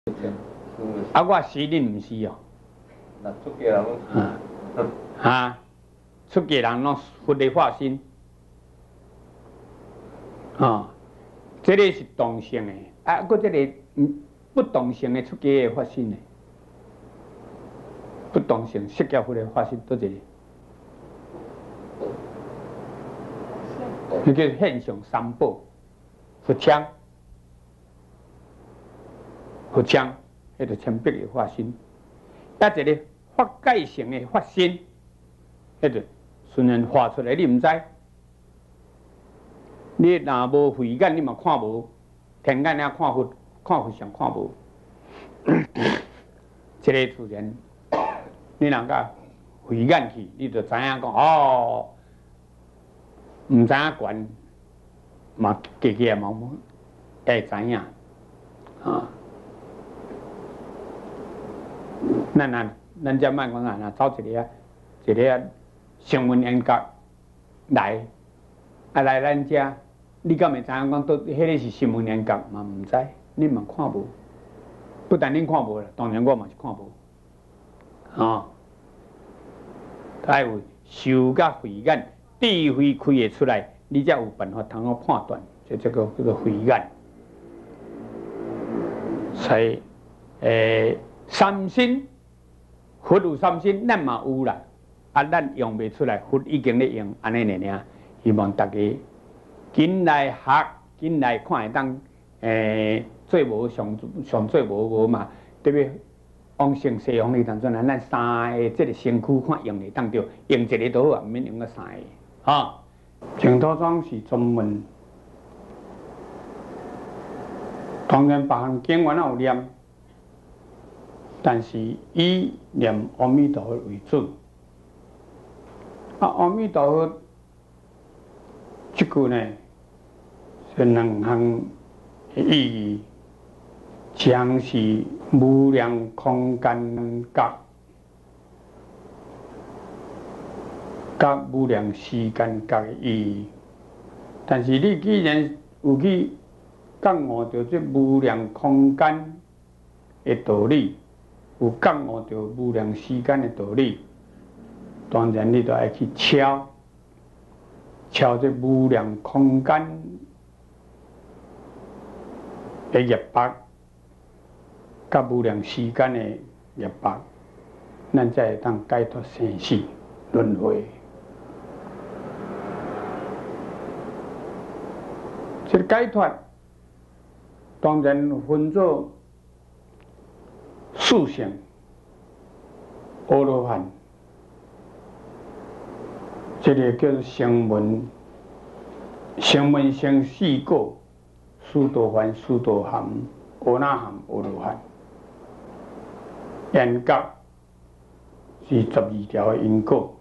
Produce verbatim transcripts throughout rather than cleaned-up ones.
啊，我是恁毋是哦。 那出家人拢是。 啊，出家人拢佛的化身。哦，这个是同性的，啊，搁这个不同性的出家的化身呢？不同性释迦佛的化身多一个？那叫现象三宝，佛枪，佛枪，迄个千百的化身。啊，一个法界性的法身，迄个顺然化出来，你毋知。你若无慧眼，你嘛看无；天眼了看佛，看佛上看无。这个自然，你若甲慧眼去，你就知影讲哦，毋知影悬，嘛家家嘛会知影啊。咱啊，咱则莫讲啊，若走一个啊，一个啊，声闻缘觉来，啊来咱遮。你敢会知影讲，都迄个是声闻缘觉嘛？毋知，你嘛看无。不但恁看无啦，当然我嘛是看无。哦，爱有受甲慧眼，智慧开会出来，你才有办法通好判断，就这个叫做慧眼。所以，诶，三身，佛有三身，咱嘛有啦。啊，咱用袂出来，佛已经咧用，安尼尔尔。希望大家。紧来学，紧来看会当，诶，做无上上做无无嘛，特别往生西方里当中，咱三个这个身躯看用会当着，用一个都好，毋免用个三个。哈，净土庄是专门，当然别项经原也有念，但是以念阿弥陀佛为主。啊，阿弥陀佛这句呢？是两项意义，一项是无量空间觉，甲无量时间觉的意义。但是你既然有去感悟到这无量空间的道理，有感悟到无量时间的道理，当然你就爱去敲，敲这无量空间。的业报，甲无量时间的业报，咱才会当解脱生死轮回。这个解脱，当然分作四圣、阿罗汉，这个叫做声闻，声闻生四果。须陀洹、须陀含、阿那含、阿罗汉，缘觉是十二条因果，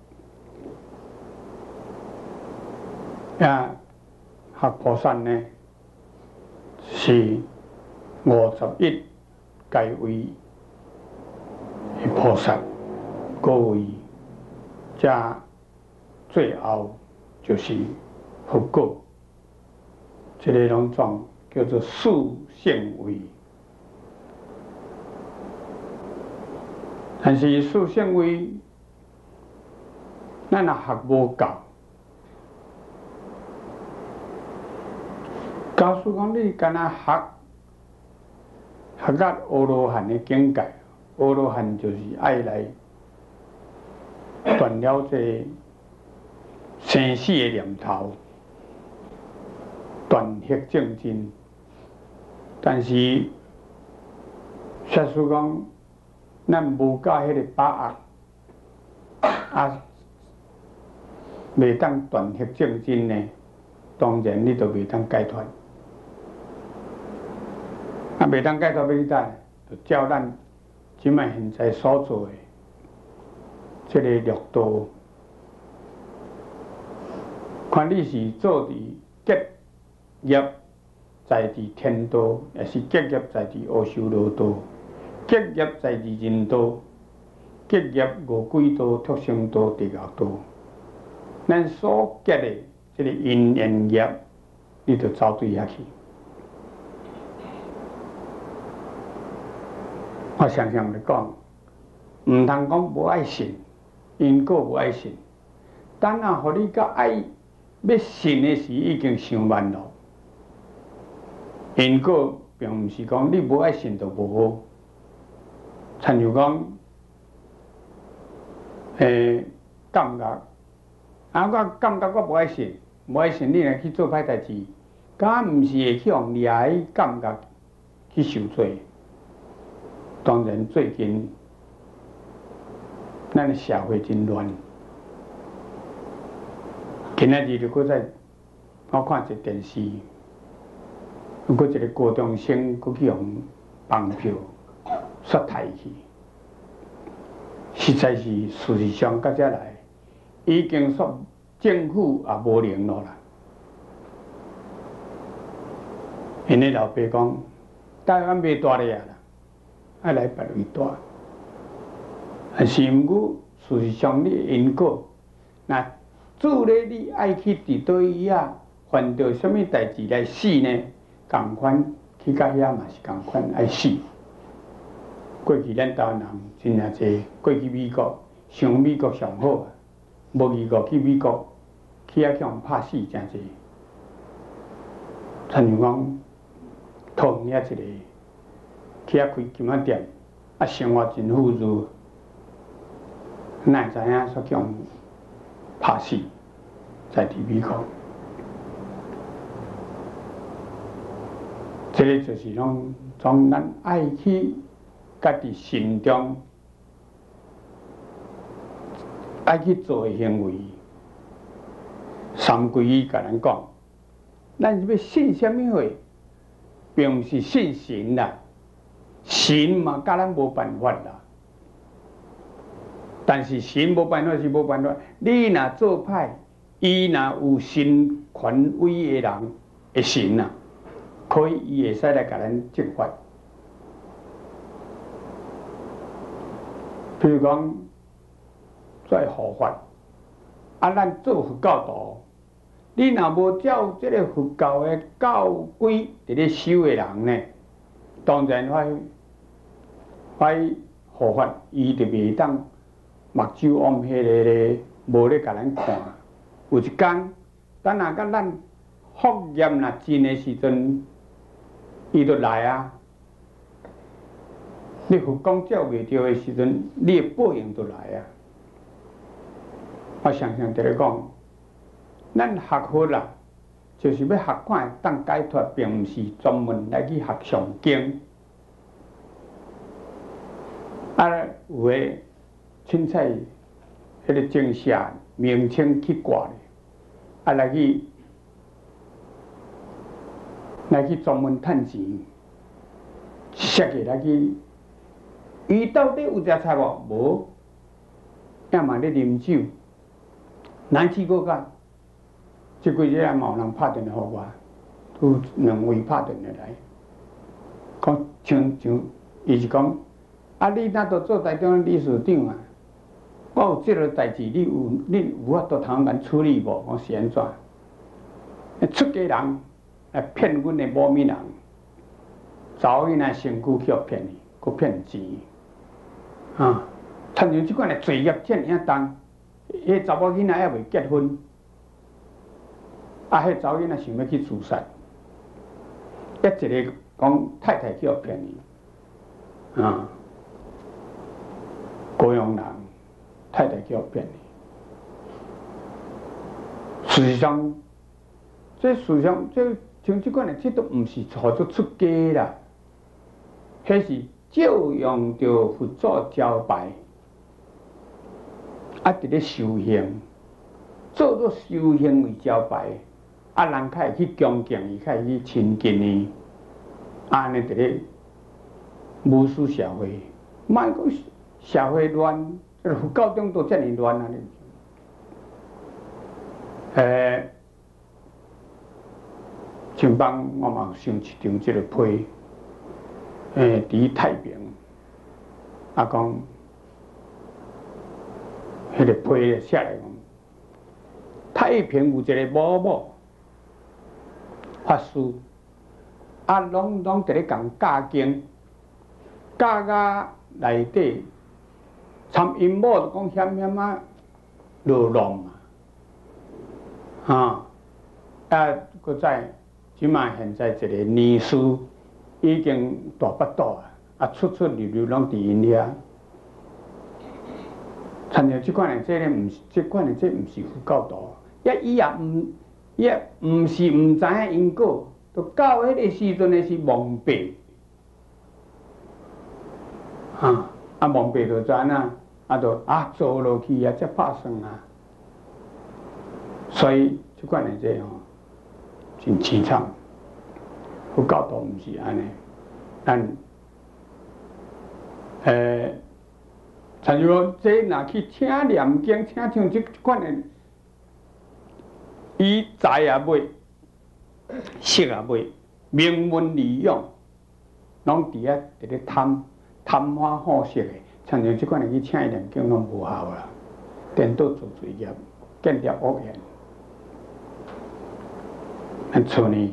啊，学菩萨呢是五十一阶位的菩萨，各位，这最后就是佛果。这个拢总叫做四圣位，但是四圣位，咱也学无够。假使讲你干那学，学到阿罗汉的境界，阿罗汉就是爱来断了这生死的念头。断惑正真，但是，假使讲，咱无甲迄个把握，啊，袂当断惑正真呢，当然你就袂当解脱。啊，袂当解脱要去哪？就照咱即摆现在所做的，这个六道，看你是做伫结。业在伫天道，也是结业在伫阿修罗道；结业在伫人道，结业五鬼道、畜生道、地狱道。咱所结的这个因缘业，你就走对遐去。 我常常咧讲，唔通讲无爱信，因果无爱信。等啊，互你甲爱要信的时，已经伤慢咯。因果并毋是讲你无爱信就无好。参像讲，诶，感觉，啊，我感觉我无爱信，无爱信你若去做歹代志，敢毋是会去互掠迄感觉去受罪？当然，最近咱的社会真乱。今仔日就搁在我看一个电视，搁一个高中生搁去互绑票煞抬去，实在是事实上到遮来，已经说政府也无灵咯啦。因咧老爸讲，台湾袂大咧啊啦。爱来别位大，啊是毋过事实上你因果，那主咧你爱去伫倒位啊，犯着什么代志来死呢？共款去到遐嘛是共款爱死。过去咱台湾人真正济，过去美国上美国上好啊，无美国去美国去遐去互拍死真济。参像讲，同遐一个。去遐开金仔店，啊，生活真富裕，哪会知影说叫人拍死，在伫美国，这个就是拢从咱爱去家己心中爱去做的行为。三归伊甲咱讲，咱要信什么货，并毋是信神啦。神嘛，甲咱无办法啦。但是神无办法是无办法，你若做歹，伊若有神权威的人的神啊，可以伊会使来甲咱执法。譬如讲，在护法，啊，咱做佛教徒，你若无照这个佛教的教规伫咧修的人呢？当然，法法护法，伊就袂当目睭往迄个咧，无咧甲咱看。有一天，等下甲咱福业若尽的时阵，伊就来啊。你佛讲照袂着的时阵，你的报应就来啊。我常常伫咧讲，咱学佛啦。就是要学看当解脱，并毋是专门来去学上经。啊，有诶，凊彩迄个正式名称去挂咧，啊来去来去专门趁钱，设计来去，伊到底有食菜无？无，要么咧啉酒，难去过干。即几日嘛有人拍电话互我，有两位拍电话来，讲像像，伊是讲，啊你那都做台中理事长啊，我有即个代志，你有你有法度通甲处理无？我是安怎？出家人来骗阮的无名人，找伊那身躯去互骗伊，佮骗钱，啊，参像即款的罪业遮尔啊重，迄查某囡仔还未结婚。啊！迄查某囡仔想要去自杀，一一个讲太太去互骗伊，啊，高阳人太太去互骗伊。事实上，这事实上，这像即款的，这都毋是号做出家啦，迄是照用着佛祖招牌，啊，伫咧修行，做做修行为招牌。啊，人较会去恭敬伊，较会去亲近伊，安尼伫咧武士社会，莫讲社会乱，这佛教中都遮尔乱啊！诶，前帮我嘛上一张即个批，诶，伫太平，啊讲，迄个批写来讲，太平有一个某某。法师啊，拢拢伫咧讲教经， 家家内底参因某就讲险险啊落浪嘛，哈啊，搁再即卖现在一个女士已经大巴肚啊，啊出出入入拢伫因遐。参照即款的这咧，毋是即款的这毋是佛教徒，也伊也毋也毋是毋知影因果，就到迄个时阵的是蒙蔽，啊啊蒙蔽就知影啊，就啊做落去啊，才拍算啊。所以即款的这吼，真凄惨。佛教徒毋是安尼，咱诶。参像讲，这若去请念经，请像即款的，伊财也买，色也买，名闻利养，拢伫遐伫咧贪贪花好色的。参像即款的去请伊念经，拢无效啦，颠倒做罪业，建立恶缘。咱厝呢，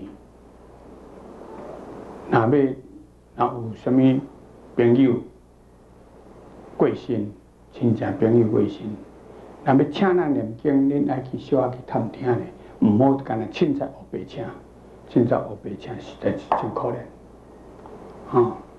若要若有啥物朋友。过身，亲戚朋友过身，若要请人念经，恁爱去小可去探听咧，毋好干那凊彩黑白请，凊彩黑白请实在是真可怜，吼、哦。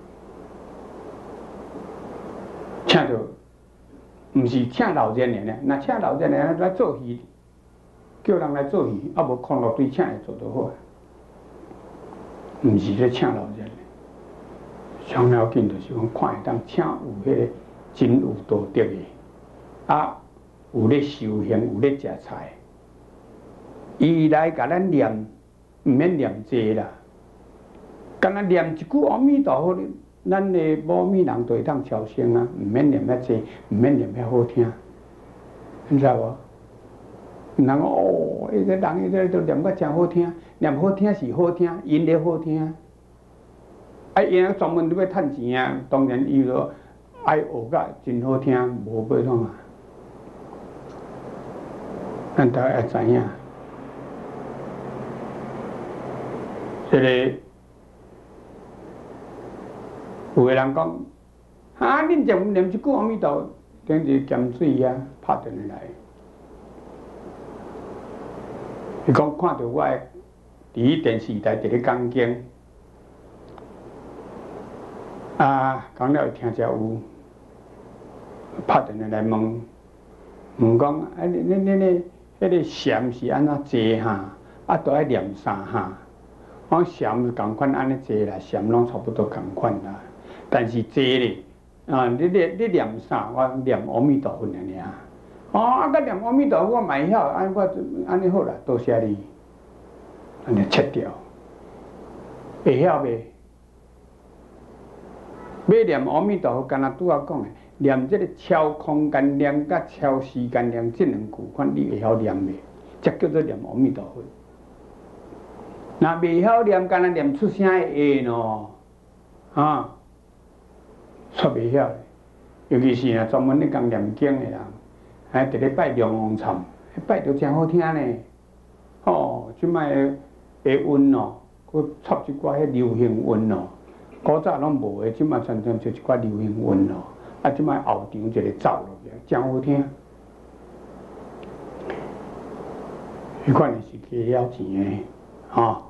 请着，毋是请老人的呢，若请老人的来做戏，叫人来做戏，啊无空落对请来做就好，毋是咧请老人的。上了紧就是讲看会当请有迄个。真有道德的，啊，有咧修行，有咧食菜，伊来甲咱念，毋免念济啦，干那念一句阿弥陀佛，咱的无米人就会当超生啊，毋免念遐济，毋免念遐好听，你知无？人讲哦，迄个人迄个都念甲真好听，念好听是好听，音咧好听，啊，因专门要趁钱啊，当然伊就。爱学甲真好听，无要创啊！咱大家要知影，这个有个人讲，啊，恁念念一句阿弥陀佛，等于咸水啊，拍转来。伊讲看到我伫电视台伫咧讲经。啊，讲了听者有，拍电话来问，问讲啊，你你你你，迄个禅是安怎坐哈？啊，都爱念啥哈？我禅是共款安尼坐啦，禅拢差不多共款啦。但是坐咧，啊，你你你念啥？我念阿弥陀佛尔尔。哦，啊，甲念阿弥陀佛我嘛晓，安我安尼好啦，多谢你，安尼切掉，会晓袂？要念阿弥陀佛，敢若拄仔讲的，念这个超空间念甲超时间念这两句，看你会晓念袂？才叫做念阿弥陀佛。若袂晓念，敢若念出声的会喏，啊，煞袂晓。尤其是若专门咧讲念经的人，还伫咧拜龙王忏，拜着真好听呢。哦，即摆的韵哦，佮插一寡迄流行韵哦。古早拢无诶，即摆常常就一寡流行韵咯。啊，即摆后场一个走落去，真好听。迄款是加了钱诶，吼。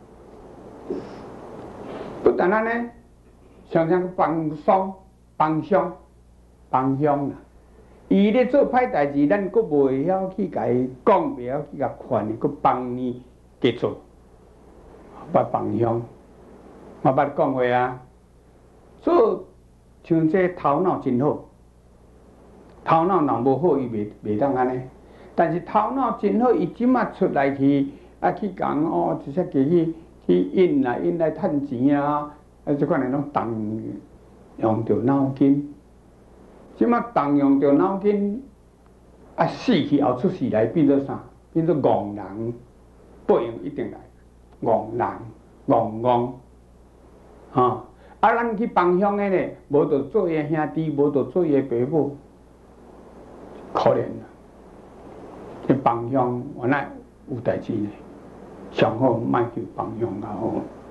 不但安尼，常常帮丧、帮伤、帮凶啦。伊咧做歹代志，咱佫袂晓去甲伊讲，袂晓去甲劝，佫帮伊加做，捌帮凶。我捌讲话啊，做像这头脑真好，头脑若无好，伊袂袂当安尼。但是头脑真好，伊即马出来去啊去讲哦，一些去去去引来引来趁钱啊，啊即款诶拢动用着脑筋。即马动用着脑筋，啊死去后出事来变做啥？变做戆人，报应一定来，戆人，戆戆。啊！啊，咱去帮乡的呢，无着做伊兄弟，无着做伊爸母，可怜啦！去帮乡原来有代志呢，上好莫去帮乡较好。